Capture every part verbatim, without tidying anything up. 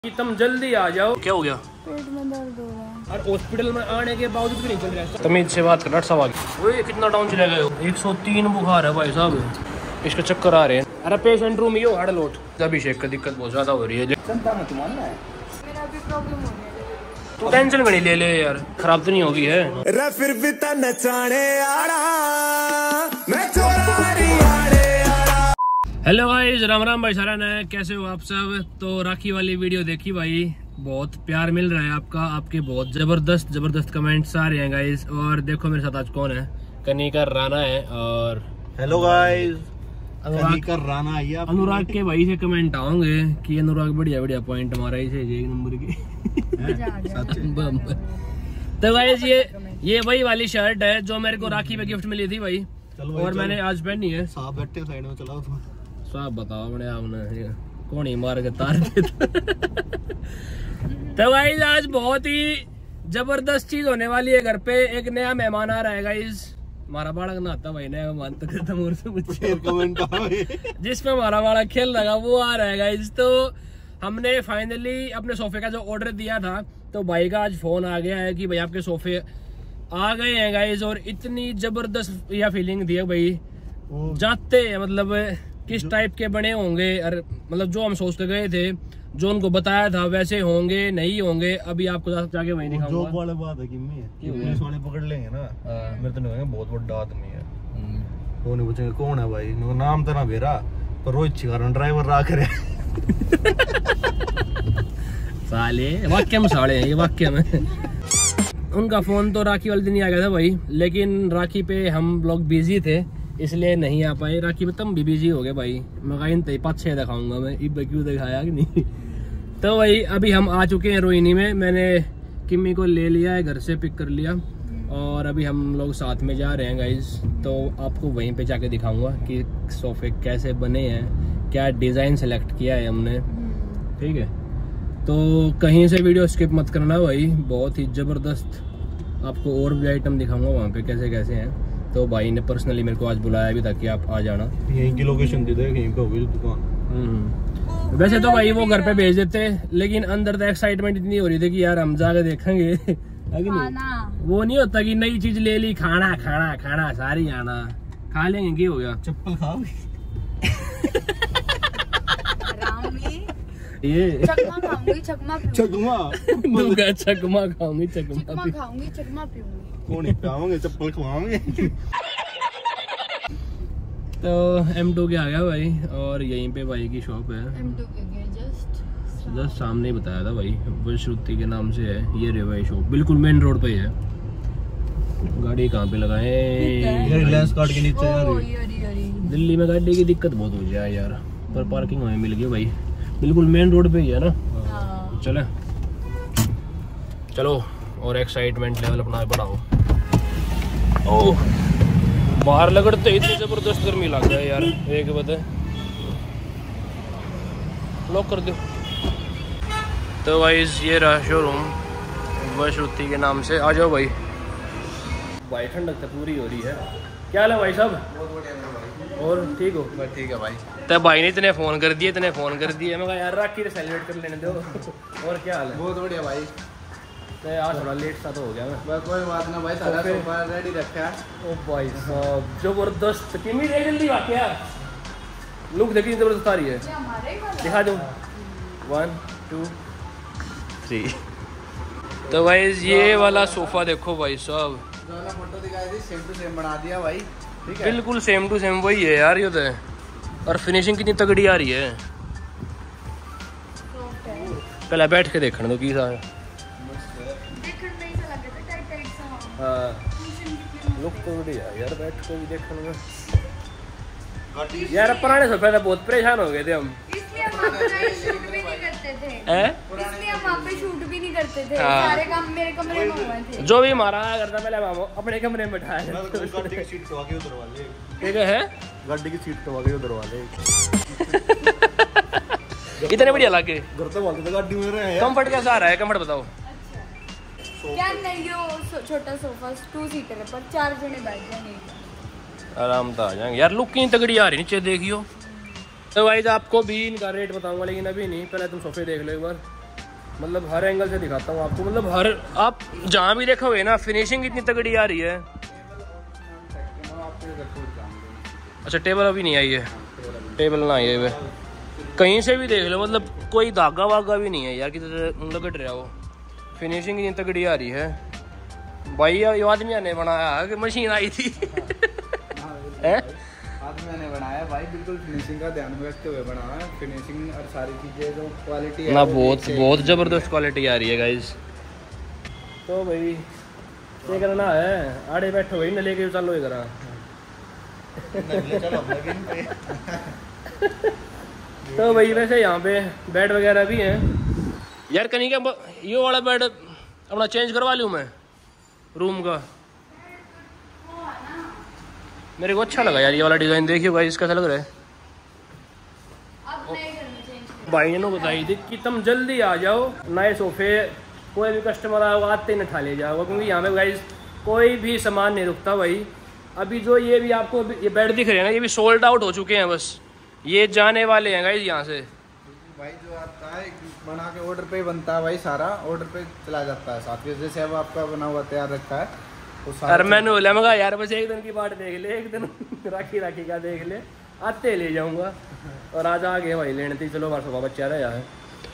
कि तुम जल्दी आ जाओ। क्या हो गया? पेट में दर्द हो रहा है और हॉस्पिटल में आने के बावजूद भी नहीं चल रहा है। तमीज से बात कर डॉक्टर साहब आगे। ओए कितना डाउन चले गए हो? एक सौ तीन बुखार है भाई साहब, इसके चक्कर आ रहे हैं। अरे पेशेंट रूम ही हो हड़ लोट। अभिषेक का दिक्कत बहुत ज्यादा हो रही है। मेरा भी प्रॉब्लम हो रही है। तू टेंशन नहीं ले ले यार, खराब तो नहीं होगी है। फिर भी नचाने हेलो गाइस, राम राम भाई सारा है, कैसे हो आप सब? तो राखी वाली वीडियो देखी भाई, बहुत प्यार मिल रहा है आपका, आपके बहुत जबरदस्त जबरदस्त कमेंट्स आ रहे हैं गाइस। और देखो मेरे साथ आज कौन है, कनिका राणा है। और हेलो गाइस, अनुराग राणा आइए। अनुराग के भाई से कमेंट आओगे कि अनुराग बढ़िया बढ़िया पॉइंट हमारा इसे एक नंबर की। तो गाइस ये ये वही वाली शर्ट है जो मेरे को राखी पे गिफ्ट मिली थी भाई, और मैंने आज पहनी है। साहब बैठे साइड में, चलाओ साहब बताओ अपने आपने कौन ही मार के तार देता। तो गाइस आज बहुत ही जबरदस्त चीज होने वाली है घर पे। एक नया मेहमान आ रहा है गाइस, हमारा बालक नहाता भाई नया मेहमान तो खत्म और से मुझे कमेंट जिसमें हमारा बालक खेल लगा वो आ रहा है गाइस। तो हमने फाइनली अपने सोफे का जो ऑर्डर दिया था, तो भाई का आज फोन आ गया है कि भाई आपके सोफे आ गए हैं गाइस। और इतनी जबरदस्त यह फीलिंग थी भाई, जाते हैं मतलब किस टाइप के बने होंगे, और मतलब जो हम सोचते गए थे, जो उनको बताया था वैसे होंगे नहीं होंगे, अभी आपको जाके वहीं दिखाऊंगा। जो वाले बात है कि मैं पुलिस वाले पकड़ लेंगे ना, मेरे तो नहीं बहुत बड़ा आदमी है, तो नहीं पूछेंगे कौन है भाई, नाम तो ना मेरा पर रोहित छिकारण ड्राइवर रख रहे साले वाक्य में साले हैं ये वाक्य में। उनका फोन तो राखी वाले दिन ही आ गया था भाई, लेकिन राखी पे हम लोग बिजी थे इसलिए नहीं आ पाए। राखी पे तुम भी बिजी हो गए भाई, मगाइन तय पाँच छः दिखाऊंगा मैं, इब क्यों दिखाया कि नहीं। तो भाई अभी हम आ चुके हैं रोहिणी में, मैंने किम्मी को ले लिया है घर से, पिक कर लिया, और अभी हम लोग साथ में जा रहे हैं गाइज। तो आपको वहीं पे जाके दिखाऊंगा कि सोफे कैसे बने हैं, क्या डिज़ाइन सेलेक्ट किया है हमने, ठीक है। तो कहीं से वीडियो स्किप मत करना भाई, बहुत ही ज़बरदस्त आपको और भी आइटम दिखाऊंगा वहाँ पे कैसे कैसे हैं। तो भाई ने पर्सनली मेरे को आज बुलाया भी था कि आप आ जाना, यहीं की लोकेशन दे दे, यहीं पे होगी दुकान। वैसे तो भाई वो घर पे भेज देते, लेकिन अंदर तो एक्साइटमेंट इतनी हो रही थी कि यार हम जाके देखेंगे। वो नहीं होता कि नई चीज ले ली, खाना खाना खाना सारी आना खा लेंगे, क्या हो गया? चप्पल खाओ ये चकमा खाऊंगी, चकमा चकमा दूंगा, चकमा खाऊंगी, चकमा चकमा खाऊंगी, चकमा पीऊंगी। कौन ही पियाओगे, चप्पल खवाओगे। तो एम टू के आ गया भाई, और यहीं पे भाई की शॉप है। एम टू के गए जस्ट जस्ट सामने ही बताया था भाई, वशरुति के नाम से है ये रे भाई शॉप, बिल्कुल मेन रोड पे ही है। गाड़ी कहाँ पे लगाए? रिलायंस कार्ड के नीचे यार। दिल्ली में गाड़ी की दिक्कत बहुत हो जाए यार, पर पार्किंग हमें मिल गई भाई, बिल्कुल मेन रोड पे ही है ना। चले चलो और एक्साइटमेंट लेवल अपना बढ़ाओ। ओह बाहर लगड़ते इतनी जबरदस्त गर्मी लग रहा है यार, एक बता लॉक कर दो। तो भाई ये रहा शोरूम वशरुति के नाम से, आ जाओ भाई। भाई ठंडक तो पूरी हो रही है। क्या हाल है भाई साहब? और ठीक हो? बस ठीक है भाई। तो भाई ने इतने फोन कर दिए, इतने फोन कर दिए, मैं कहा यार राखी सेलिब्रेट कर लेने दो। और क्या हाल है? बहुत बढ़िया भाई। तो यार थोड़ा लेट सा तो हो गया मैं। बस कोई बात ना भाई, सारा सोफा रेडी रखा है। ओ भाई साहब जबरदस्त, कितनी जल्दी वाकई यार, लुक देखिए जबरदस्त आ रही है, दिखा दो। One two three. तो भाई ये वाला सोफा देखो भाई साहब, जो ना फोटो दिखाई थी सेम टू सेम बना दिया भाई, ठीक है बिल्कुल सेम टू सेम वही है यार ये तो है। और फिनिशिंग कितनी तगड़ी आ रही है, पहले बैठ के देखने दो की सा है। हाँ लुक तो बढ़िया यार, बैठ के भी देखने में यार। पुराने सोफे तो बहुत परेशान हो गए थे हम, इसलिए हम वहाँ पे शूट भी नहीं करते थे, इसलिए हम वहाँ पे शूट भी नहीं करते थे। हाँ। सारे काम मेरे कमरे में हुए थे, जो भी हमारा करता पहले हम अपने कमरे में बैठाया। गाड़ी की सीट कवा के उधर वाले, ठीक है गाड़ी की सीट कवा के उधर वाले। इतने बढ़िया लगे, घर तो वाले तो गाड़ी में रहे हैं। कंफर्ट कैसा आ रहा है? कंफर्ट बताओ। क्या नहीं, यो छोटा सोफा टू सीटर है, पर चार जने बैठ जाएंगे, आराम तो आ जाएंगे यार। लुक की तगड़ी आ रही, नीचे देखियो। तो भाई आपको भी इनका रेट बताऊंगा, लेकिन अभी नहीं, पहले तुम सोफे देख लो एक बार। मतलब हर एंगल से दिखाता हूँ आपको, मतलब हर आप जहाँ भी देखोगे ना फिनिशिंग इतनी तगड़ी आ रही है। अच्छा टेबल अभी नहीं आई है, टेबल ना आई है वे, कहीं से भी देख लो मतलब कोई धागा वागा भी नहीं है यार, किधर लग रहा हो, फिनिशिंग इतनी तगड़ी आ रही है भाई। ये आदमी ने बनाया है कि मशीन आई थी? आदमी ने बनाया भाई, बिल्कुल फिनिशिंग का ध्यान में रखते हुए बनाया है, फिनिशिंग और सारी चीजें जो क्वालिटी है ना बहुत बहुत जबरदस्त क्वालिटी आ रही है गाइस। तो भाई क्या करना है, आड़े बैठो भाई न लेके चलो इधर। तो भाई वैसे यहाँ पे बेड वगैरह भी हैं यार। कहीं क्या ये वाला बेड अपना चेंज करवा लूँ मैं रूम का, मेरे को अच्छा लगा यार ये वाला डिज़ाइन। देखिए भाई इसका कैसा लग रहा है। भाई ने बताई थी कि तुम जल्दी आ जाओ, नए सोफे कोई भी कस्टमर आएगा आते ही न ठा ले जाओगे, क्योंकि यहाँ पे गाइस कोई भी सामान नहीं रुकता भाई। अभी जो ये भी आपको ये बेड दिख रहे हैं ना, ये भी सोल्ड आउट हो चुके हैं, बस ये जाने वाले हैं गाइस यहाँ से। भाई जो आता है बना के ऑर्डर पे बनता है भाई, सारा ऑर्डर पे चला जाता है साथ में, जैसे अब आपका बना हुआ तैयार रखा है तो अरे मैंने बोला मगा यार बस एक दिन की बात देख ले, एक दिन राखी राखी का देख ले, आते ले जाऊंगा। और आज आ गए भाई लेने, चलो हमारा सोफा बच्चा रहा है।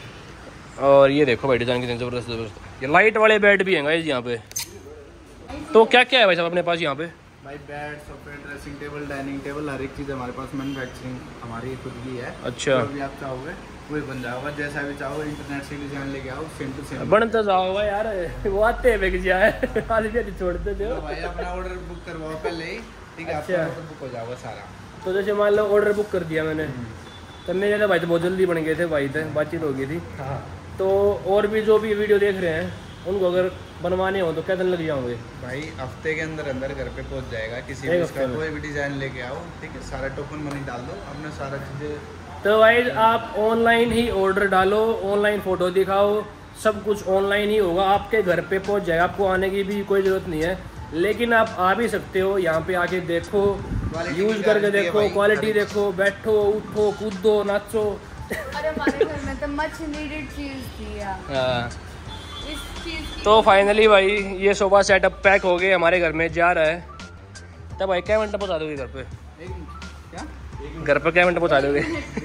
और ये देखो भाई डिजाइन कितने जबरदस्त जबरदस्त, ये लाइट वाले बेड भी हैं गाइस यहाँ पे। तो क्या क्या है भाई साहब अपने पास यहाँ पे? भाई बेड, सोफे, ड्रेसिंग टेबल, डाइनिंग टेबल, हर एक चीज़ हमारे पास मैन्युफैक्चरिंग हमारी खुद की है। अच्छा, जो भी आप चाहोगे वही बन जाओगा, जैसा भी चाहो इंटरनेट से डिजाइन लेके आओ, सेम टू सेम बनता जाओगा यार, वो आते हैं बिक जाए छोड़ते दो भाई। अपना ऑर्डर बुक करवाओ पहले ही, ठीक है? आपका ऑर्डर बुक हो जाएगा सारा। तो जैसे मान लो ऑर्डर बुक कर दिया मैंने, तब मेरे भाई तो बहुत जल्दी बन गए थे भाई, थे बातचीत हो गई थी। तो और भी जो भी वीडियो देख रहे हैं उनको अगर बनवाने हो तो क्या दिन लग जाओगे? भाई हफ्ते के अंदर अंदर घर पे पहुंच जाएगा। किसी भी इसका कोई भी डिजाइन लेके आओ, ठीक है? सारा टोकन मनी डाल दो, अपने सारा चीजें। तो भाई आप ऑनलाइन ही ऑर्डर डालो, ऑनलाइन फोटो दिखाओ, सब कुछ ऑनलाइन ही होगा, आपके घर पे पहुंच जाएगा। आपको आने की भी कोई ज़रूरत नहीं है, लेकिन आप आ भी सकते हो यहाँ पे, आके देखो, यूज करके देखो, क्वालिटी देखो, बैठो उठो कूदो नाचो। अरे हमारे घर में तो मच नीडेड चीज थी यार। इस चीज तो फाइनली भाई ये सोफा सेटअप पैक हो गए, हमारे घर में जा रहा है। तब भाई क्या मिनट पहुँचा दोगे घर पे? क्या घर पर क्या मिनट पहुँचा दोगे?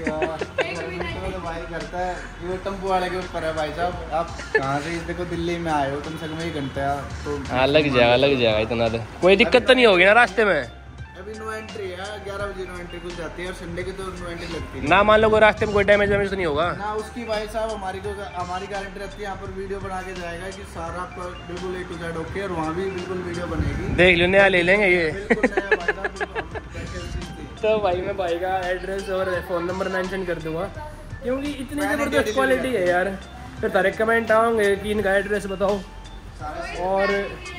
भाई करता है वो टेम्पो वाले के ऊपर है भाई साहब। आप कहाँ से देखो दिल्ली में आए हो, कम से कम एक घंटा तो हाँ लग जाएगा लग जाएगा इतना तो, कोई दिक्कत तो नहीं होगी ना रास्ते में? अभी नो एंट्री है, ग्यारह बजे नो एंट्री खुल जाती है, और संडे की तो नो एंट्री लगती है ना। मान लो कोई रास्ते में कोई डैमेज वैमेज तो नहीं होगा ना? उसकी भाई साहब हमारी को हमारी गारंटी रहती है। यहाँ पर वीडियो बना के जाएगा कि सारा आपका बिल्कुल ए टू जेड ओके, और वहाँ भी बिल्कुल वीडियो बनेगी। देख लो नया ले लेंगे ये। बिल्कुल नया भाई साहब, बिल्कुल। तो भाई मैं भाई का एड्रेस और फ़ोन नंबर मेंशन कर दूंगा, क्योंकि इतनी ज़बरदस्त क्वालिटी है यार। फिर तारे कमेंट आओगे कि इनका एड्रेस बताओ, और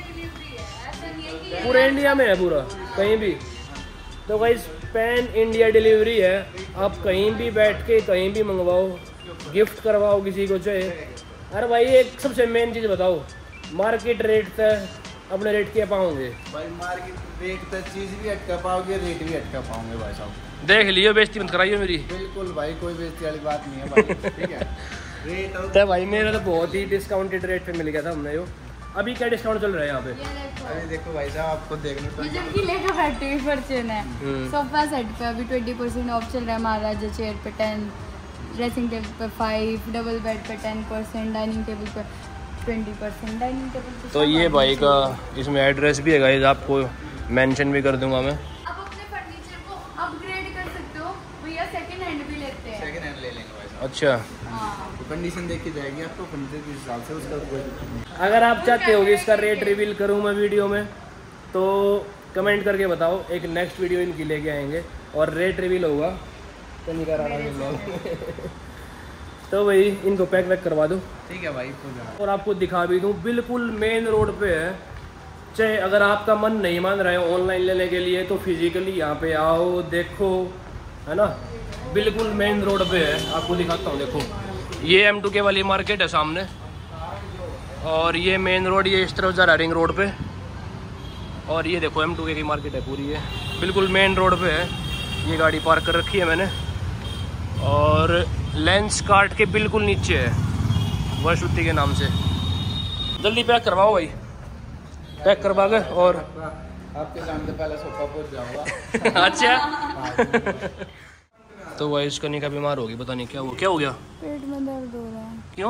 पूरे इंडिया में है, पूरा कहीं भी। तो भाई पैन इंडिया डिलीवरी है, आप कहीं भी बैठ के कहीं भी मंगवाओ, गिफ्ट करवाओ किसी को चाहे। अरे भाई एक सबसे मेन चीज़ बताओ, मार्केट रेट तक अपने रेट के पाओगे भाई? मार्केट रेट तक चीज़ भी अटका पाओगे, रेट भी अटका पाओगे भाई साहब। देख लियो, बेइज्जती मत कराइए मेरी। बिल्कुल भाई, कोई बेइज्जती वाली बात नहीं है भाई, ठीक है? रेट तो भाई मेरा तो बहुत ही डिस्काउंटेड रेट पे मिल गया था हमने यो। अभी क्या डिस्काउंट चल रहा है यहाँ पे? अभी देखो भाई साहब, आपको देखने को जब की लेकर बैठे हुई फॉर्च्यून है, सोफा सेट पे अभी ट्वेंटी परसेंट ऑफ चल रहा है, महाराजा चेयर पे टेन, ड्रेसिंग टेबल पे फाइव, डबल बेड पे टेन परसेंट, डाइनिंग टेबल पे ट्वेंटी परसेंट, डाइनिंग टेबल पे। तो ये भाई का इसमें एड्रेस भी है गाइस, आपको मेंशन भी कर दूंगा मैं। आप अपने फर्नीचर को अपग्रेड कर सकते हो भैया, सेकंड हैंड भी लेते हैं। सेकंड हैंड ले लेंगे भाई साहब। अच्छा, तो कंडीशन देख के जाएगी आपको फर्नीचर के हिसाब से, उसका कोई दिक्कत नहीं। अगर आप चाहते हो कि इसका रेट रिवील करूँ मैं वीडियो में, तो कमेंट करके बताओ, एक नेक्स्ट वीडियो इनकी लेके आएंगे और रेट रिवील होगा। तो नहीं कर रहा तो भाई इनको पैक वैक करवा दो, ठीक है भाई। और आपको दिखा भी दूँ, बिल्कुल मेन रोड पे है। चाहे अगर आपका मन नहीं मान रहा है ऑनलाइन लेने के लिए, तो फिजिकली यहाँ पे आओ, देखो, है ना? बिल्कुल मेन रोड पे है, आपको दिखाता हूँ। देखो ये एम टू के वाली मार्केट है सामने, और ये मेन रोड ये इस तरफ जा रहा है रिंग रोड पे, और ये देखो एम टू के की मार्केट है पूरी, ये बिल्कुल मेन रोड पे है। ये गाड़ी पार्क कर रखी है मैंने, और लेंस कार्ट के बिल्कुल नीचे है वशुद्धि के नाम से। जल्दी पैक करवाओ भाई, पैक करवा के और आपके सामने पहले सोफा पहुंच जाऊंगा। अच्छा। तो भाई इसका निका बीमार होगी, पता नहीं क्या हुआ। क्या हो गया? पेट में दर्द हो रहा है। क्यों?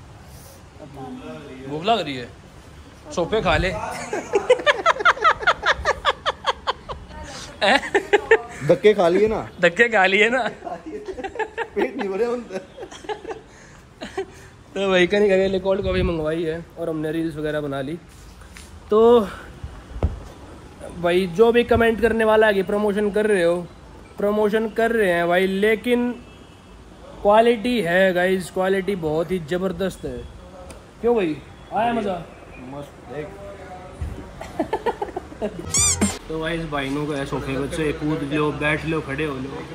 भूख लग रही है? सोफे खा ले। धक्के खा लिए ना, धक्के खा लिए ना, पेट नहीं भरे उनसे। तो वही का नहीं लिए कोल्ड कॉफ़ी मंगवाई है और हमने रील्स वगैरह बना ली। तो भाई जो भी कमेंट करने वाला है कि प्रमोशन कर रहे हो, प्रमोशन कर रहे हैं भाई, लेकिन क्वालिटी है गाइस, क्वालिटी बहुत ही ज़बरदस्त है। क्यों भाई, आया मज़ा? मस्त देख। तो भाई इस भाई नु का सोफे बच्चे कूद लो, बैठ लो, खड़े हो लो।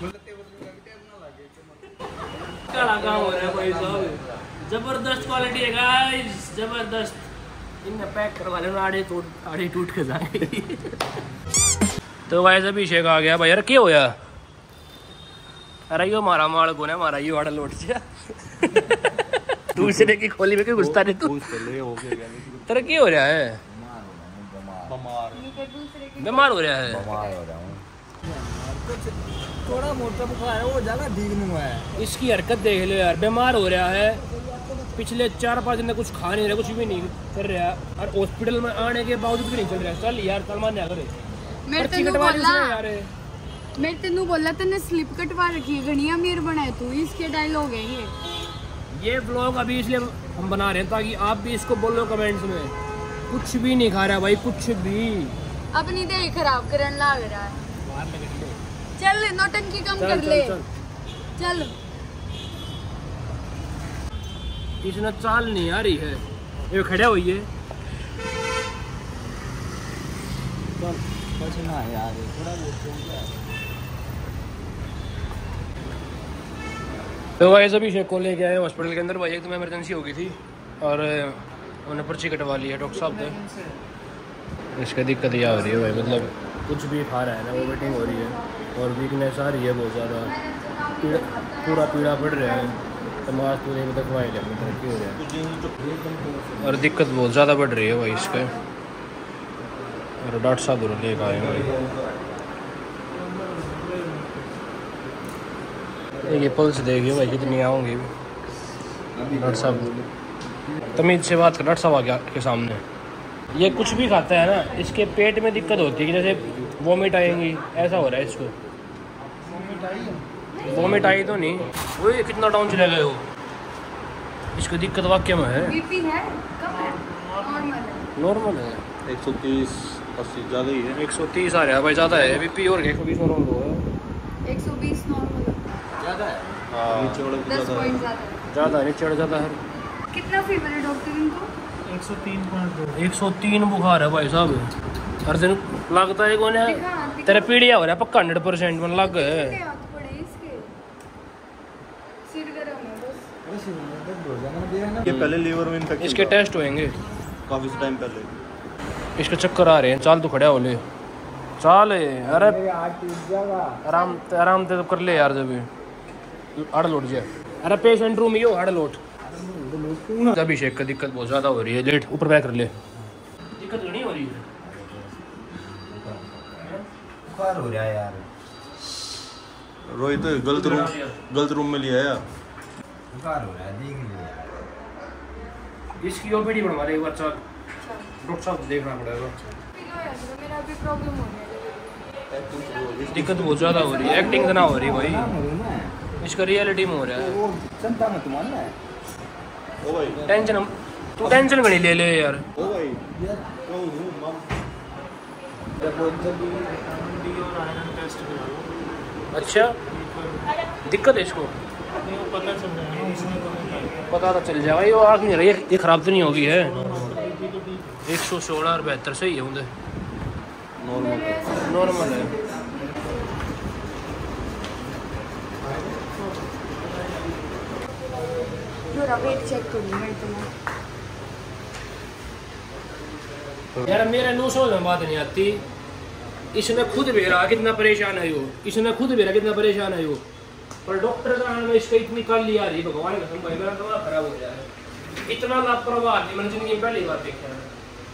क्या लगा हो रहा है भाई साहब, जबरदस्त क्वालिटी है गाइस, जबरदस्त। इनने पैक करवा लेना, आड़े टूट आड़े टूट के जाएंगे। तो गाइस अभिषेक आ गया भाई। यार क्या होया? अरे यो मारा माल को ना मारा यो आड़ा लौट जा। दूसरे की खोली में क्यों घुसता रे तू? तेरा क्या हो रहा है? बीमार हो रहा है? थोड़ा मोटा बुखार है, वो ज्यादा ठीक नहीं हुआ है। इसकी हरकत देख लो यार, बीमार हो रहा है, पिछले चार पाँच दिन कुछ खा नहीं रहा, कुछ भी नहीं कर रहा, और हॉस्पिटल में आने के बावजूद भी नहीं चल रहा। चल यार सलमान ने करे मैं तेनू बोला मैं तेनू बोला तेने स्लिप कटवा रखी है, घनी अमीर बनाए तू, इसके डायलॉग है ये। ये ब्लॉग अभी इसलिए हम बना रहे हैं ताकि आप भी इसको बोलो कमेंट्स में। कुछ भी नहीं खा रहा भाई, कुछ भी। अपनी देह खराब करने लग रहा है। चल नौटंकी कम चल, कर चल, ले चल। चल। इसने चाल नहीं आ रही है, ये खड़ा हुई है। कुछ ना यार, थोड़ा बहुत तो भाई अभिषेक को लेके आए हॉस्पिटल के अंदर भाई। एक तो इमरजेंसी हो गई थी और उन्हें पर्ची कटवा ली है डॉक्टर साहब ने। इसका दिक्कत यह हो रही है भाई, मतलब कुछ भी खा रहा है ना, वोमिटिंग हो रही है और वीकनेस आ रही है बहुत ज़्यादा, पूरा पीड़ा पड़ रहा है, तमाश पूरे में दखवाई ले तरक्की हो रहा है और दिक्कत बहुत ज़्यादा बढ़ रही है भाई इसका। और डॉक्टर साहब दूर लेकर आए भाई। ये पल्स देखिए भाई कितनी आऊँगी। डॉक्टर साहब तमीज़ से बात कर, डॉक्टर साहब आ गया के सामने। ये कुछ भी खाता है ना, इसके पेट में दिक्कत होती है कि जैसे वोमिट आएंगी, ऐसा हो रहा है इसको। वोमिट आई तो नहीं, वो कितना डाउन चले गए हो। इसको दिक्कत वाक्य में है। बीपी है कम है, नॉर्मल है? नॉर्मल है, एक सौ तीस अस्सी ज़्यादा ही है। एक सौ तीस आ रहा है भाई, ज़्यादा है। बीपी और एक सौ बीस नॉर्मल हो एक सौ बीस नॉर्मल है, ज्यादा है। हाँ नीचे वाला दस ज़्यादा पॉइंट है। ज़्यादा है। ज़्यादा है, नीचे ज़्यादा है। कितना फीवर है डॉक्टर इनको? एक सौ तीन पॉइंट दो। एक सौ तीन बुखार है भाई साहब। हर दिन लगता है कौन है दिखा, दिखा। तेरा पीड़िया हो रहा है पक्का हंड्रेड परसेंट मन लग गए। इसके हाथ पड़े, इसके सिर गरम है बस। ये पहले लीवर में इन्फेक्शन इसके टेस्ट होएंगे काफ़ी टाइम पहले। इसके चक्कर आ रहे हैं। चाल तो खड़ा हो ले, चाल। अरे आराम आराम से तो कर ले यार, जब हड़ लौट जाए। अरे पेशेंट रूम यो हड़ लौट। अभिषेक का दिक्कत बहुत ज़्यादा हो रही है, लेट ऊपर बैक कर ले। दिक्कत नहीं हो रही है, बुखार हो रहा है यार। रोहित तो गलत रूम गलत रूम में लिया है। बुखार हो रहा है, देख लिया। इसकी ओपीडी बनवा रहे एक बार। चल डॉक्टर साहब देखना पड़ेगा। मेरा अभी प्रॉब्लम हो रही है, दिक्कत बहुत ज़्यादा हो रही है, एक्टिंग ना हो रही भाई, इसका रियलिटी में हो रहा है। चिंता मत मानना है। ओ भाई टेंशन तू टेंशन भी नहीं ले ले यार। ओ भाई अच्छा दिक्कत है इसको, पता तो चल जाएगा। ये आग नहीं रही, ये खराब तो नहीं होगी है। एक सौ सोलह और बहत्तर सही है उधर, नॉर्मल नॉर्मल है। जरा वेट चेक करूँ मैं तुम्हें। यार मेरे नौ सौ में बात नहीं आती। इसने खुद भी रहा कितना परेशान है वो, इसने खुद भी रहा कितना परेशान है वो, पर डॉक्टर का नाम इसका इतनी काली आ रही है, भगवान का भाई मेरा दिमाग खराब हो जाए। इतना लापरवाह आदमी मैंने जिंदगी में पहली बार देखा है।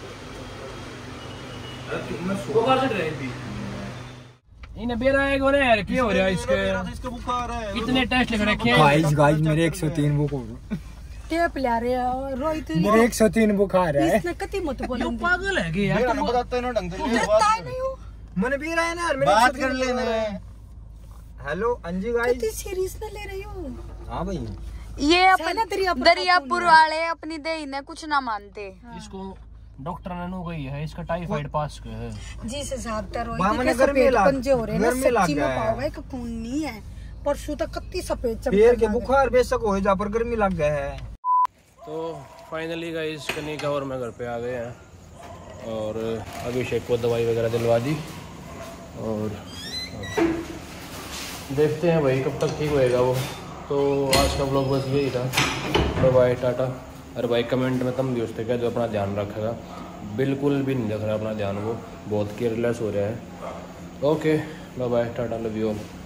बुखार चढ़ रही थी इन्हें बेरा एक हो रहा है यार, क्या हो रहा है इसके? इसका बुखार है। इतने टेस्ट लग रहे हैं। गाइस गाइस मेरे एक सौ तीन बुखार टेप ला रहे हैं रोहित मेरे एक सौ तीन बुखार है। इसने कति मत बोलो ये पागल है कि यार? मैं बताता ना ढंग से डरता नहीं हूं मैंने भी रहा है ना यार, मेरे बात कर लेना है। हेलो अंजी गाइस, कति सीरियस ना ले रही हूं। हां भाई ये अपन दरियापुर वाले अपनी देही ने कुछ ना मानते। इसको डॉक्टर ने नो गई है, इसका टाइफाइड पास के है जी से साहब तर बाम रोहित ने के घर में सफेद ला- पंजे हो रहे हैं ना, घर में ला सच्ची में के आया। पावा एक खून नहीं है। परसों तक कत्ती सफेद पैर के चमक बुखार बेशक हो जा पर गर्मी लग गया है। तो फाइनली गाइस कनिका और मैं घर पे आ गए हैं और अभिषेक को दवाई वगैरह दिलवा दी और देखते हैं भाई कब तक ठीक होएगा वो। तो आज का ब्लॉग बस यही था। तो बाय टाटा। अरे भाई कमेंट में तुम भी उससे कह दो अपना ध्यान रखेगा, बिल्कुल भी नहीं रख रहा अपना ध्यान, वो बहुत केयरलेस हो रहा है। Okay bye bye tata, love you all.